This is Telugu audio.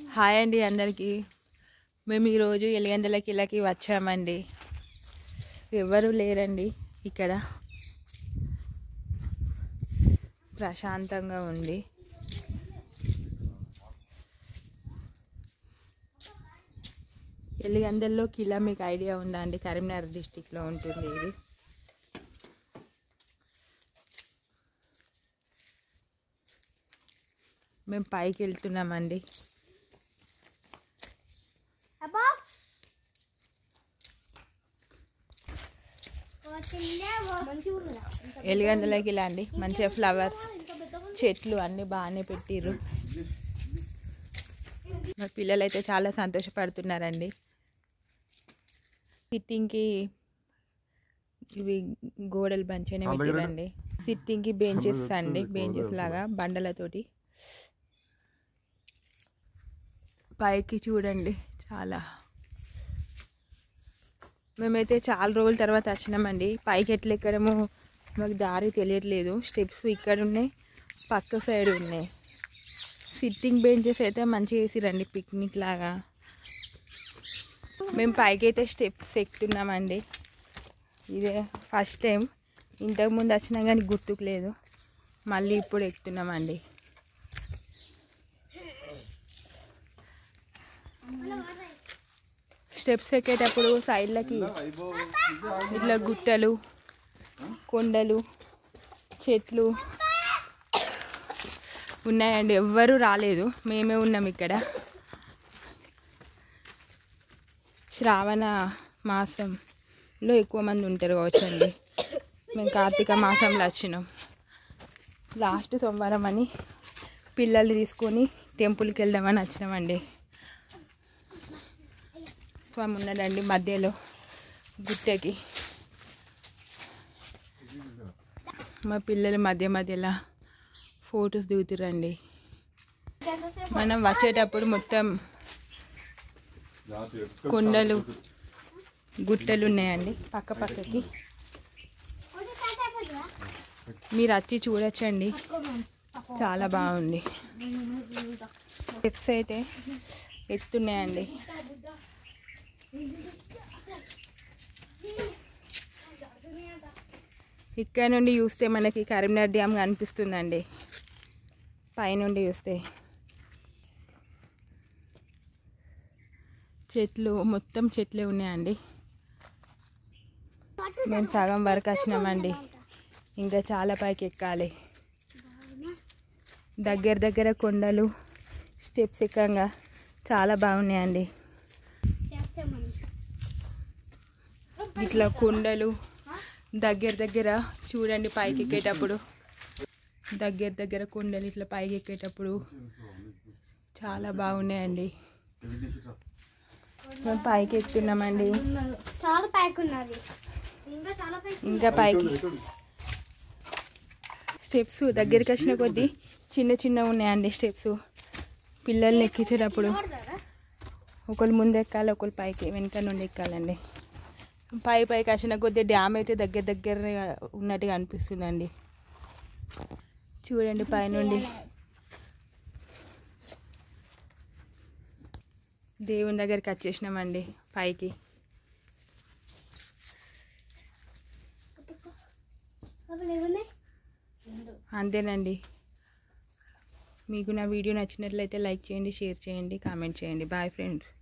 హాయ్ అండి అందరికీ. మేము ఈరోజు ఎలిగందలకి వచ్చామండి. ఎవరు లేరండి ఇక్కడ, ప్రశాంతంగా ఉంది. ఎలిగందల్లో కిలా మీకు ఐడియా ఉందా అండి? కరీంనగర్ డిస్టిక్లో ఉంటుంది ఇది. మేము పైకి వెళ్తున్నామండి. ఎలిగందలకి ఇలా అండి, మంచిగా ఫ్లవర్స్ చెట్లు అన్నీ బాగానే పెట్టిర్రు. మా పిల్లలు అయితే చాలా సంతోషపడుతున్నారండి. సిట్టింగ్కి ఇవి గోడలు మంచిగానే పెట్టిరండి. సిట్టింగ్కి బెంచెస్ అండి, బెంచెస్ లాగా బండలతోటి. పైకి చూడండి, చాలా మేమైతే చాలా రోజుల తర్వాత వచ్చినామండి. పైకి ఎట్లా ఎక్కడమో మాకు దారి తెలియట్లేదు. స్టెప్స్ ఇక్కడ ఉన్నాయి, పక్క సైడ్ ఉన్నాయి. సిట్టింగ్ బెంచెస్ అయితే మంచిగా వేసిరండి, పిక్నిక్ లాగా. మేము పైకి అయితే స్టెప్స్ ఎక్కుతున్నామండి. ఇదే ఫస్ట్ టైం. ఇంతకుముందు వచ్చినా కానీ గుర్తుకు లేదు. మళ్ళీ ఇప్పుడు ఎక్కుతున్నామండి. స్టెప్స్ ఎక్కేటప్పుడు సైడ్లకి ఇట్లా గుట్టలు, కొండలు, చెట్లు ఉన్నాయండి. ఎవ్వరూ రాలేదు, మేమే ఉన్నాం ఇక్కడ. శ్రావణ మాసంలో ఎక్కువ మంది ఉంటారు కావచ్చండి. మేము కార్తీక మాసంలో వచ్చినాం. లాస్ట్ సోమవారం అని పిల్లలు తీసుకొని టెంపుల్కి వెళ్దామని వచ్చినామండి. స్వామి ఉన్నాడండి మధ్యలో గుట్టకి. మా పిల్లలు మధ్యలో ఫొటోస్ దిగుతురండి. మనం వచ్చేటప్పుడు మొత్తం కొండలు, గుట్టలు ఉన్నాయండి పక్కకి. మీరు వచ్చి చూడొచ్చండి, చాలా బాగుంది. స్టెప్స్ అయితే ఎత్తున్నాయండి. ఇక్కడ నుండి చూస్తే మనకి కరీంనగర్ డ్యామ్ కనిపిస్తుందండి, పైనుండి చూస్తే. చెట్లు మొత్తం చెట్లే ఉన్నాయండి. మేము సగం వరకు వచ్చినామండి, ఇంకా చాలా పైకి ఎక్కాలి. దగ్గర కొండలు, స్టెప్స్ ఎక్కంగా చాలా బాగున్నాయండి. ఇట్లా కొండలు దగ్గర చూడండి, పైకి ఎక్కేటప్పుడు దగ్గర కొండలు ఇట్లా పైకి ఎక్కేటప్పుడు చాలా బాగున్నాయండి. మేము పైకి ఎక్కుతున్నామండి, ఇంకా పైకి. స్టెప్స్ దగ్గరికి వచ్చిన కొద్దీ చిన్న ఉన్నాయండి స్టెప్స్. పిల్లల్ని ఎక్కించేటప్పుడు ఒకళ్ళు ముందు ఎక్కాలి, ఒకళ్ళు పైకి వెనక నుండి ఎక్కాలండి. పైకి వచ్చిన కొద్దీ డ్యామ్ అయితే దగ్గర ఉన్నట్టుగా అనిపిస్తుందండి. చూడండి పైనుండి దేవుని దగ్గరికి వచ్చేసినామండి పైకి. అంతేనండి. మీకు నా వీడియో నచ్చినట్లయితే లైక్ చేయండి, షేర్ చేయండి, కామెంట్ చేయండి. Bye friends.